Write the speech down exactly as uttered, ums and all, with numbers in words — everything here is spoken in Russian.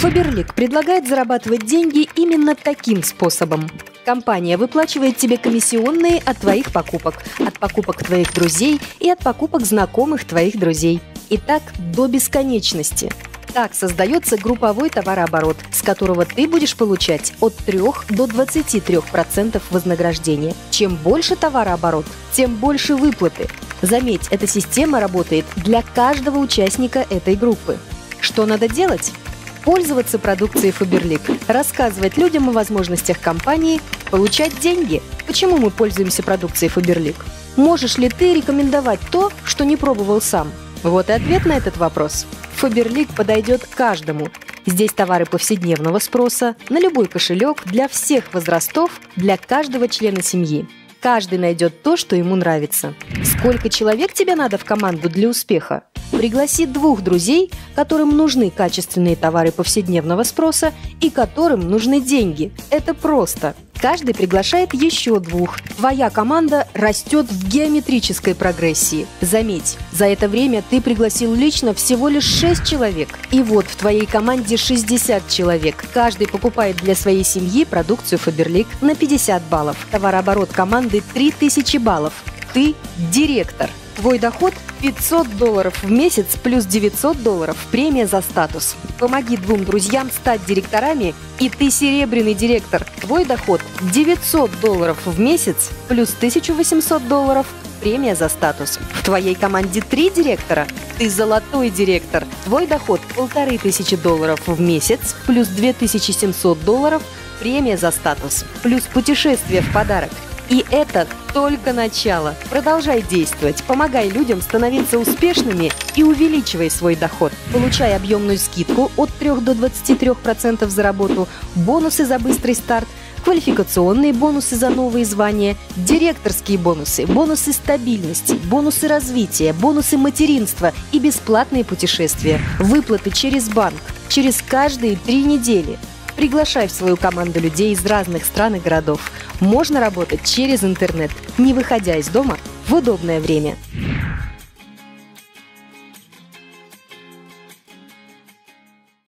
Faberlic предлагает зарабатывать деньги именно таким способом. Компания выплачивает тебе комиссионные от твоих покупок, от покупок твоих друзей и от покупок знакомых твоих друзей. И так до бесконечности. Так создается групповой товарооборот, с которого ты будешь получать от трёх до двадцати трёх процентов вознаграждения. Чем больше товарооборот, тем больше выплаты. Заметь, эта система работает для каждого участника этой группы. Что надо делать? Пользоваться продукцией Faberlic, рассказывать людям о возможностях компании, получать деньги. Почему мы пользуемся продукцией Faberlic? Можешь ли ты рекомендовать то, что не пробовал сам? Вот и ответ на этот вопрос. Faberlic подойдет каждому. Здесь товары повседневного спроса, на любой кошелек, для всех возрастов, для каждого члена семьи. Каждый найдет то, что ему нравится. Сколько человек тебе надо в команду для успеха? Пригласи двух друзей, которым нужны качественные товары повседневного спроса и которым нужны деньги. Это просто. Каждый приглашает еще двух. Твоя команда растет в геометрической прогрессии. Заметь, за это время ты пригласил лично всего лишь шесть человек. И вот в твоей команде шестьдесят человек. Каждый покупает для своей семьи продукцию Faberlic на пятьдесят баллов. Товарооборот команды три тысячи баллов. Ты директор. Твой доход – пятьсот долларов в месяц плюс девятьсот долларов премия за статус. Помоги двум друзьям стать директорами, и ты серебряный директор. Твой доход – девятьсот долларов в месяц плюс тысяча восемьсот долларов премия за статус. В твоей команде три директора. Ты золотой директор. Твой доход – полторы тысячи долларов в месяц плюс две тысячи семьсот долларов премия за статус. Плюс путешествие в подарок. И это только начало. Продолжай действовать, помогай людям становиться успешными и увеличивай свой доход. Получай объемную скидку от трёх до двадцати трёх процентов за работу, бонусы за быстрый старт, квалификационные бонусы за новые звания, директорские бонусы, бонусы стабильности, бонусы развития, бонусы материнства и бесплатные путешествия, выплаты через банк, через каждые три недели. Приглашай в свою команду людей из разных стран и городов. Можно работать через интернет, не выходя из дома в удобное время.